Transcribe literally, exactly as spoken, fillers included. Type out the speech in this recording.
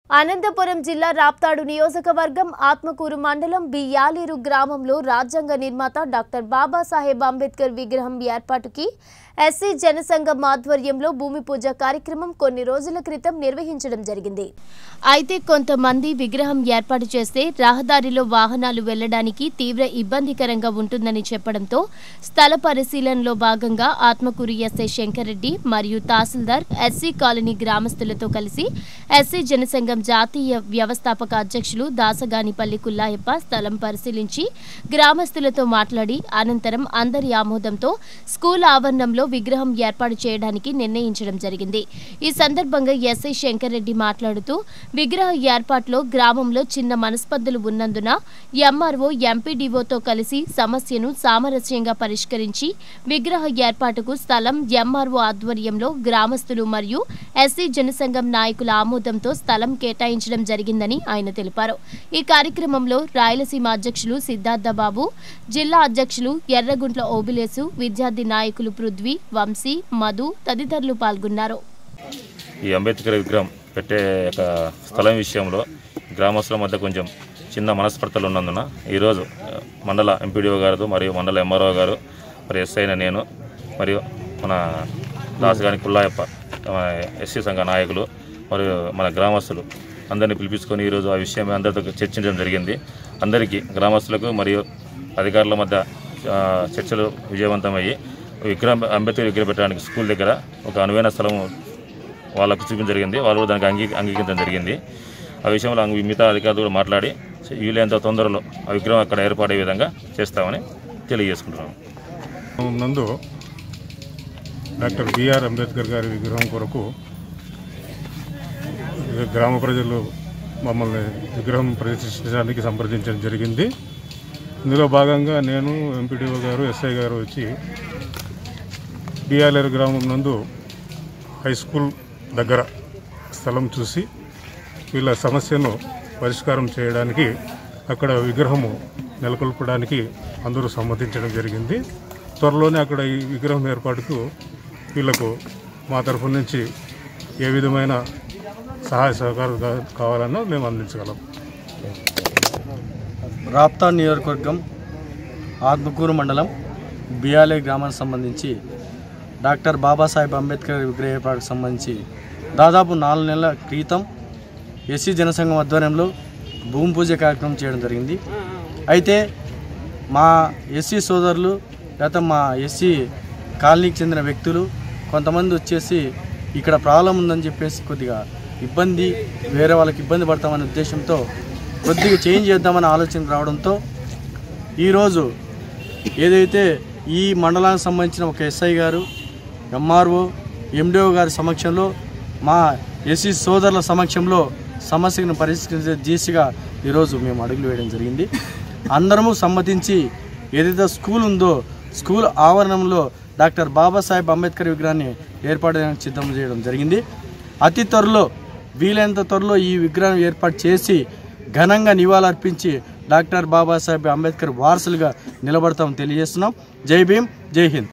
అనంతపురం జిల్లా రాప్తాడు నియోజకవర్గం ఆత్మకూరు మండలం బి యాలేరు గ్రామంలో రాజ్యాంగ నిర్మాత డాక్టర్ బాబాసాహెబ్ అంబేద్కర్ విగ్రహం ఏర్పాటుకి ఎస్సీ జనసంఘం ఆధ్వర్యంలో భూమి పూజ కార్యక్రమం కొన్ని రోజుల క్రితం నిర్వహించడం జరిగింది. అయితే కొంతమంది విగ్రహం ఏర్పాటు చేస్తే రహదారిలో వాహనాలు వెళ్లడానికి తీవ్ర ఇబ్బందికరంగా ఉంటుందని చెప్పడంతో స్థల పరిశీలనలో భాగంగా ఆత్మకూరు ఎస్ఐ శంకర్ రెడ్డి మరియు తహసీల్దార్ ఎస్సీ కాలనీ గ్రామస్తులతో కలిసి ఎస్సీ జనసంఘం జాతీయ వ్యవస్థాపక అధ్యక్షులు దాసగానిపల్లి కుల్లాయప్ప స్థలం పరిశీలించి గ్రామస్తులతో మాట్లాడి అనంతరం అందరి ఆమోదంతో స్కూల్ ఆవరణంలో విగ్రహం ఏర్పాటు చేయడానికి నిర్ణయించడం జరిగింది. ఈ సందర్భంగా ఎస్ఐ శంకర్ రెడ్డి మాట్లాడుతూ విగ్రహ ఏర్పాటులో గ్రామంలో చిన్న మనస్పర్ధలు ఉన్నందున ఎంఆర్ఓ ఎంపీడీఓతో కలిసి సమస్యను సామరస్యంగా పరిష్కరించి విగ్రహ ఏర్పాటుకు స్థలం ఎంఆర్ఓ ఆధ్వర్యంలో గ్రామస్తులు మరియు ఎస్సీ జనసంఘం నాయకుల ఆమోదంతో స్థలం కేటాయించడం జరిగిందని ఆయన తెలిపారు. ఈ కార్యక్రమంలో రాయలసీమ అధ్యక్షులు సిద్ధార్థ బాబు, జిల్లా అధ్యక్షులు ఎర్రగుంట్ల ఓబిలేసు, విద్యార్థి నాయకులు పృథ్వీ, వంశీ, మధు తదితరులు పాల్గొన్నారు. ఈ అంబేద్కర్ విగ్రహం పెట్టే స్థలం విషయంలో గ్రామస్తుల మధ్య కొంచెం చిన్న మనస్పర్ధలు ఉన్నందున ఈరోజు మండల ఎంపీడీఓ గారు మరియు మండల ఎంఆర్ఓ గారు మరి ఎస్ఐ నేను మరియు మన దాసగాని కుల్లాయప్ప ఎస్సీ సంఘ నాయకులు మరియు మన గ్రామస్తులు అందరినీ పిలిపించుకొని ఈరోజు ఆ విషయం అందరితో చర్చించడం జరిగింది. అందరికీ గ్రామస్తులకు మరియు అధికారుల మధ్య చర్చలు విజయవంతమయ్యి విగ్రహం అంబేద్కర్ విగ్రహం పెట్టడానికి స్కూల్ దగ్గర ఒక అనువైన స్థలం వాళ్ళకు చూపించడం జరిగింది. వాళ్ళు దానికి అంగీ అంగీకరించడం జరిగింది. ఆ విషయంలో మిగతా అధికారులు కూడా మాట్లాడి వీలైనంత తొందరలో ఆ విగ్రహం అక్కడ ఏర్పడే విధంగా చేస్తామని తెలియజేసుకుంటున్నాము. నందు డాక్టర్ బిఆర్ అంబేద్కర్ గారి విగ్రహం కొరకు గ్రామ ప్రజలు మమ్మల్ని విగ్రహం ప్రతిష్ఠించడానికి సంప్రదించడం జరిగింది. ఇందులో భాగంగా నేను ఎంపీడీఓ గారు ఎస్ఐ గారు వచ్చి బిఆర్ఏరు గ్రామం నందు హై స్కూల్ దగ్గర స్థలం చూసి వీళ్ళ సమస్యను పరిష్కారం చేయడానికి అక్కడ విగ్రహము నెలకొల్పడానికి అందరూ సమ్మతించడం జరిగింది. త్వరలోనే అక్కడ ఈ విగ్రహం ఏర్పాటుకు వీళ్లకు మా తరఫు నుంచి ఏ విధమైన సహాయ సహకారాలు కావాలన్నా మేము అందించగలం. రాప్తాడు నియోజకవర్గం ఆత్మకూరు మండలం బియాలే గ్రామానికి సంబంధించి డాక్టర్ బాబాసాహెబ్ అంబేద్కర్ విగ్రహ ఏర్పాటుకు సంబంధించి దాదాపు నాలుగు నెలల క్రితం ఎస్సీ జనసంఘం ఆధ్వర్యంలో భూమి పూజ కార్యక్రమం చేయడం జరిగింది. అయితే మా ఎస్సీ సోదరులు లేదా మా ఎస్సీ కాలనీకి చెందిన వ్యక్తులు కొంతమంది వచ్చేసి ఇక్కడ ప్రాబ్లం ఉందని చెప్పేసి కొద్దిగా ఇబ్బంది వేరే వాళ్ళకి ఇబ్బంది పడతామనే ఉద్దేశంతో కొద్దిగా చేంజ్ చేద్దామనే ఆలోచన రావడంతో ఈరోజు ఏదైతే ఈ మండలానికి సంబంధించిన ఒక ఎస్ఐ గారు, ఎంఆర్ఓ, ఎండిఓ గారి సమక్షంలో మా ఎస్సీ సోదరుల సమక్షంలో సమస్యను పరిష్కరించే దిశగా ఈరోజు మేము అడుగులు వేయడం జరిగింది. అందరము సమ్మతించి ఏదైతే స్కూల్ ఉందో స్కూల్ ఆవరణంలో డాక్టర్ బాబాసాహెబ్ అంబేద్కర్ విగ్రహాన్ని ఏర్పాటు చేయడానికి సిద్ధం చేయడం జరిగింది. అతి త్వరలో వీలైనంత త్వరలో ఈ విగ్రహం ఏర్పాటు చేసి ఘనంగా నివాళులర్పించి డాక్టర్ బాబాసాహెబ్ అంబేద్కర్ వారసులుగా నిలబడతామని తెలియజేస్తున్నాం. జై భీమ్, జై హింద్.